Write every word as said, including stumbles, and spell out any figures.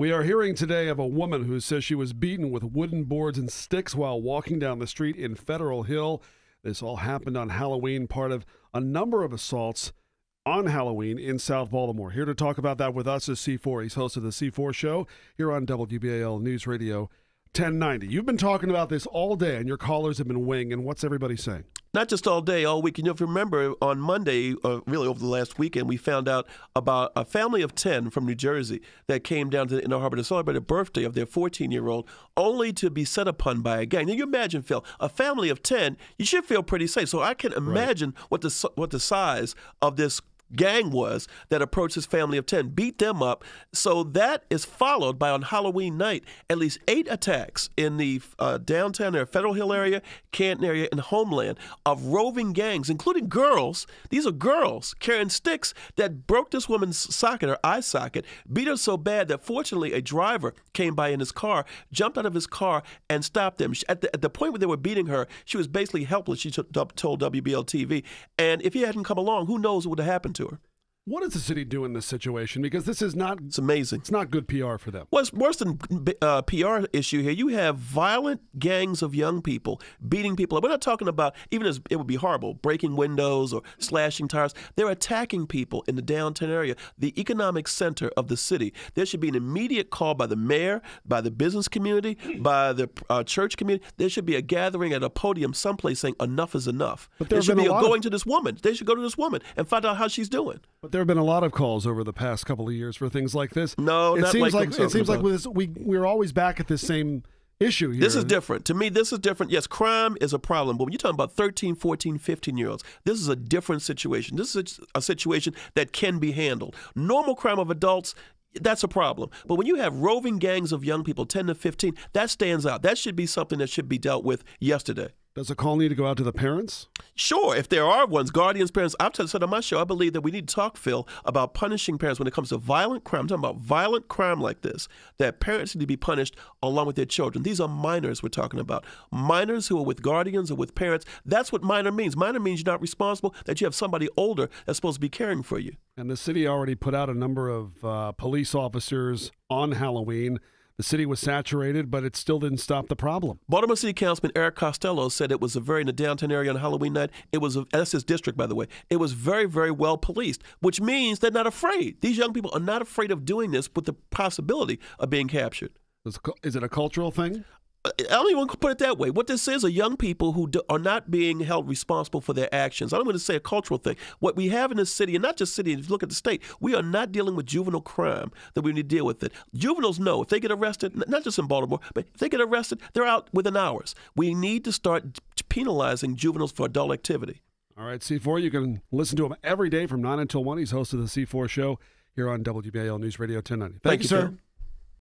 We are hearing today of a woman who says she was beaten with wooden boards and sticks while walking down the street in Federal Hill. This all happened on Halloween, part of a number of assaults on Halloween in South Baltimore. Here to talk about that with us is C four. He's host of the C four Show here on W B A L News Radio ten ninety. You've been talking about this all day, and your callers have been weighing in. What's everybody saying? Not just all day, all week. And if you remember, on Monday, uh, really over the last weekend, we found out about a family of ten from New Jersey that came down to the Inner Harbor to celebrate a birthday of their fourteen-year-old, only to be set upon by a gang. Now, you imagine, Phil, a family of ten, you should feel pretty safe. So I can imagine right. what the what the size of this gang was that approached this family of ten, beat them up. So that is followed by, on Halloween night, at least eight attacks in the uh, downtown area, Federal Hill area, Canton area, and Homeland of roving gangs, including girls. These are girls carrying sticks that broke this woman's socket, her eye socket, beat her so bad that fortunately a driver came by in his car, jumped out of his car, and stopped them. At the, at the point where they were beating her, she was basically helpless, she t- told W B A L T V. And if he hadn't come along, who knows what would have happened to her. What does the city do in this situation? Because this is not... It's amazing. It's not good P R for them. Well, it's worse than uh, P R issue here. You have violent gangs of young people beating people up. We're not talking about, even as it would be horrible, breaking windows or slashing tires. They're attacking people in the downtown area, the economic center of the city. There should be an immediate call by the mayor, by the business community, by the uh, church community. There should be a gathering at a podium someplace saying enough is enough. But there should been be a a lot going of... to this woman. They should go to this woman and find out how she's doing. But there have been a lot of calls over the past couple of years for things like this. No, it not seems like like it seems like with this, we we're always back at this same issue here. This is different. To me, this is different. Yes, crime is a problem, but when you're talking about thirteen, fourteen, fifteen-year-olds, this is a different situation. This is a, a situation that can be handled. Normal crime of adults, that's a problem. But when you have roving gangs of young people, ten to fifteen, that stands out. That should be something that should be dealt with yesterday. Does a call need to go out to the parents? Sure, if there are ones, guardians, parents. I've said on my show, I believe that we need to talk, Phil, about punishing parents when it comes to violent crime. I'm talking about violent crime like this, that parents need to be punished along with their children. These are minors we're talking about. Minors who are with guardians or with parents. That's what minor means. Minor means you're not responsible, that you have somebody older that's supposed to be caring for you. And the city already put out a number of uh, police officers on Halloween. The city was saturated, but it still didn't stop the problem. Baltimore City Councilman Eric Costello said it was a very, in the downtown area on Halloween night, it was, a, that's his district, by the way, it was very, very well policed, which means they're not afraid. These young people are not afraid of doing this with the possibility of being captured. Is it a cultural thing? I don't even put it that way. What this is are young people who do, are not being held responsible for their actions. I don't want to say a cultural thing. What we have in this city, and not just city, if you look at the state, we are not dealing with juvenile crime that we need to deal with it. Juveniles know if they get arrested, not just in Baltimore, but if they get arrested, they're out within hours. We need to start penalizing juveniles for adult activity. All right, C four, you can listen to him every day from nine until one. He's host of the C four Show here on W B A L News Radio ten ninety. Thank, Thank you, you, sir. Phil.